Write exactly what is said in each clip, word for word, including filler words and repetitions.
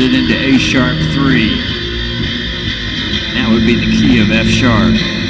it into A sharp three. That would be the key of F sharp.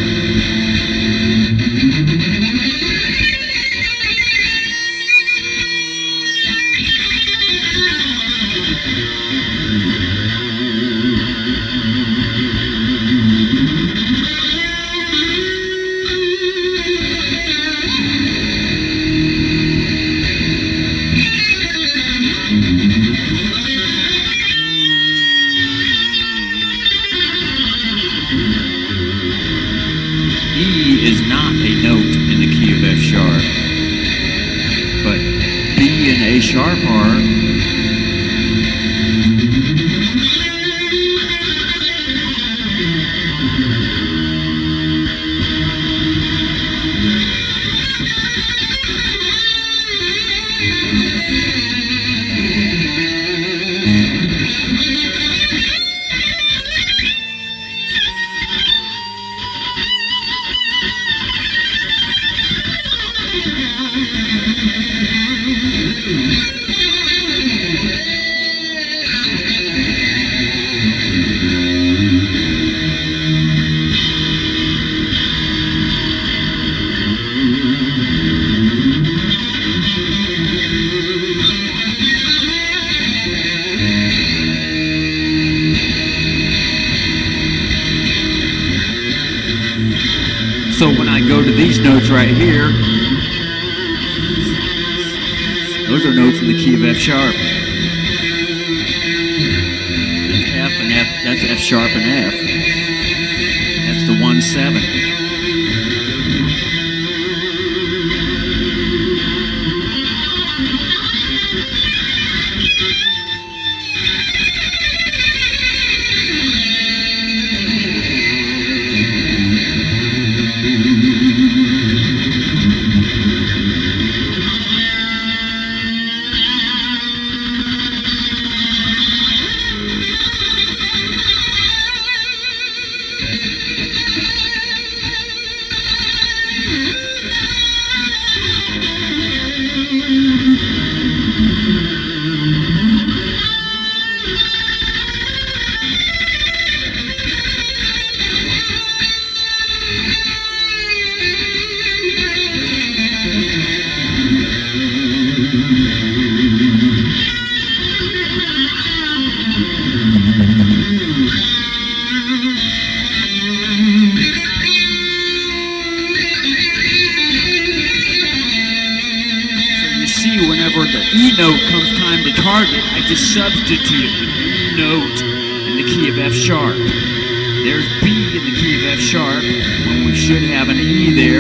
A sharp are. So when I go to these notes right here, those are notes in the key of F sharp. That's F and F, that's F sharp and F. That's the one seven. Note comes time to target, I just substitute an E note in the key of F sharp. There's B in the key of F sharp when we should have an E there.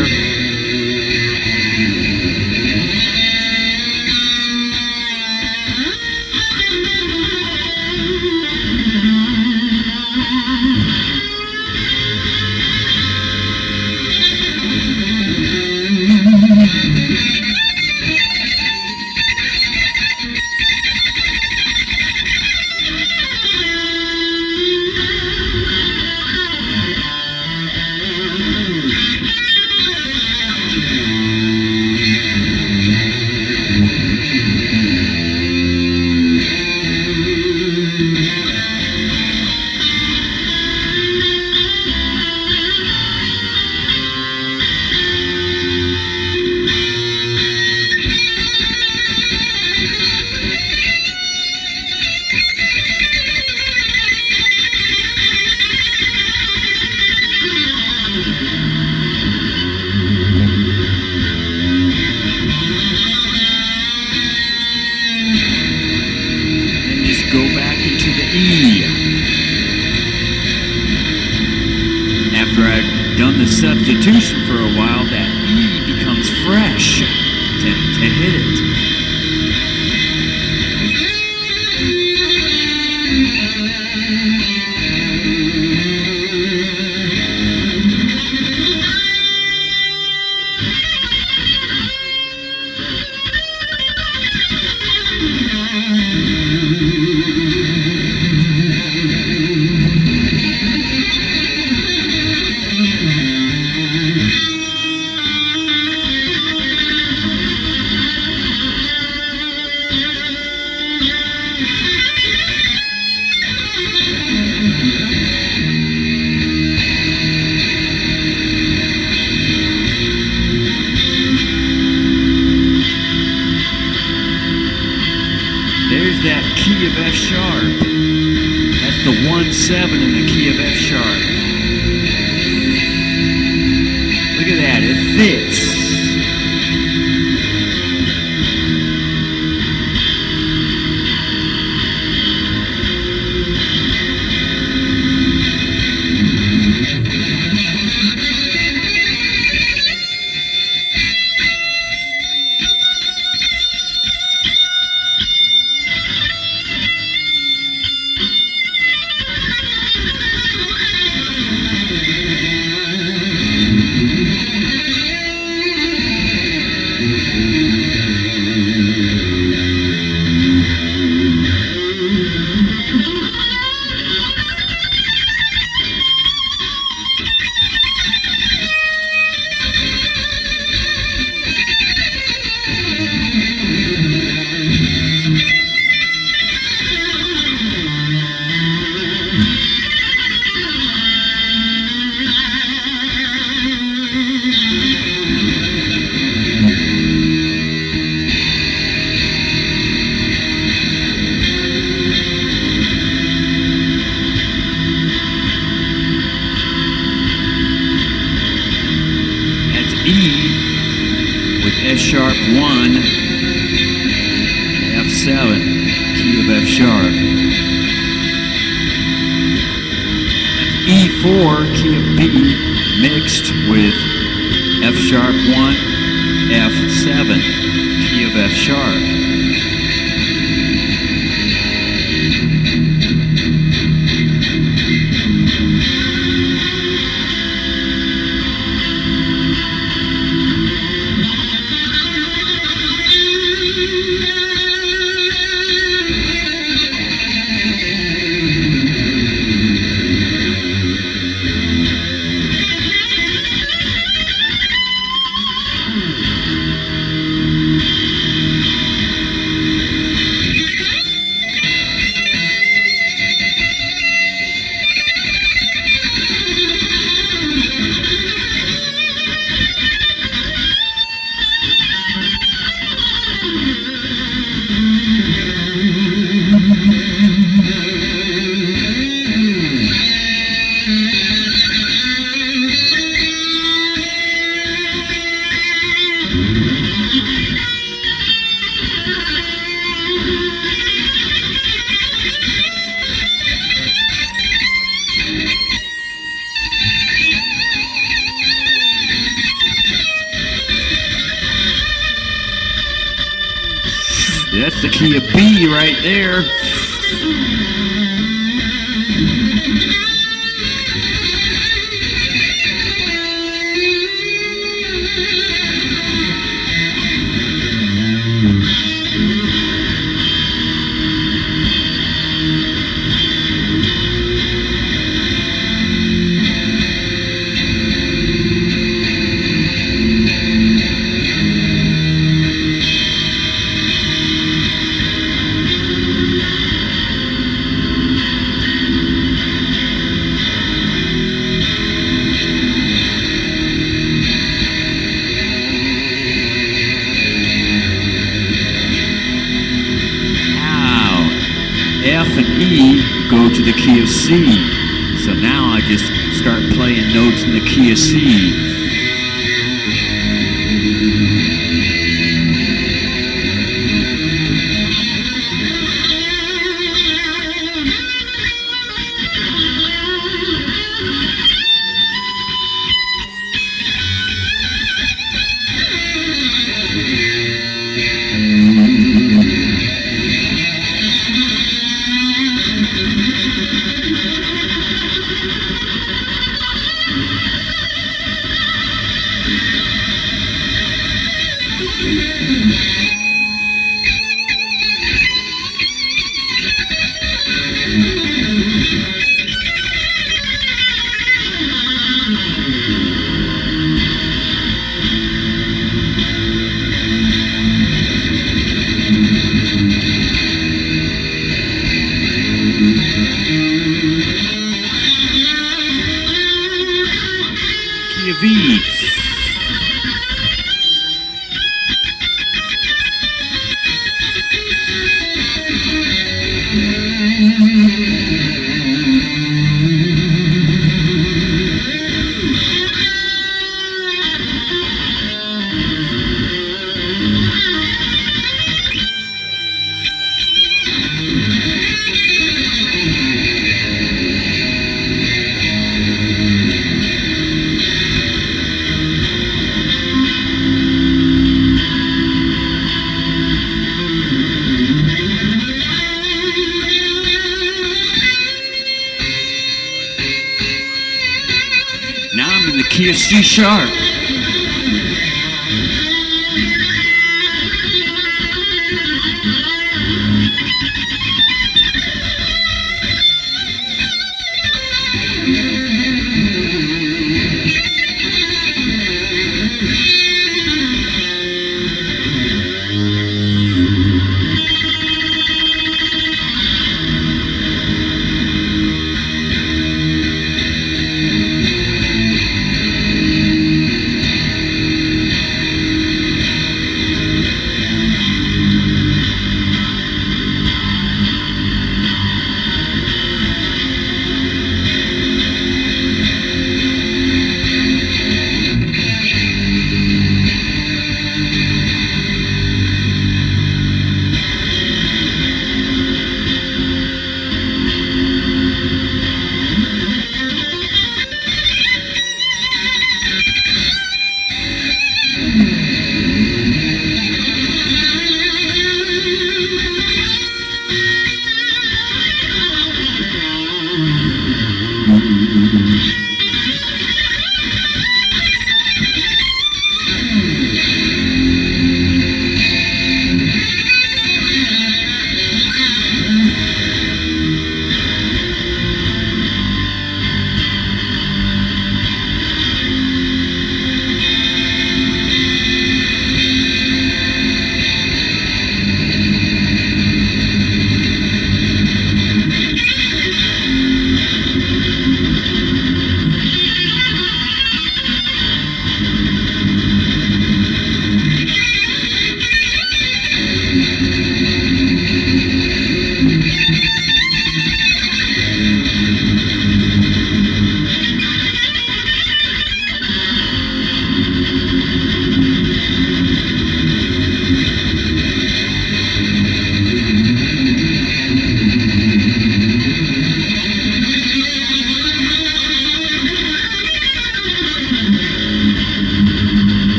Substitution for a while, that E becomes fresh to, to hit it. key of F sharp. That's the one seven in the key of F sharp. Look at that, it fits. E with F sharp one, F seven, key of F sharp. That's E four, key of B, mixed with F sharp one, F seven, key of F sharp. That's the key of B right there. F and E go to the key of C. So now I just start playing notes in the key of C. Key of E. key of C sharp.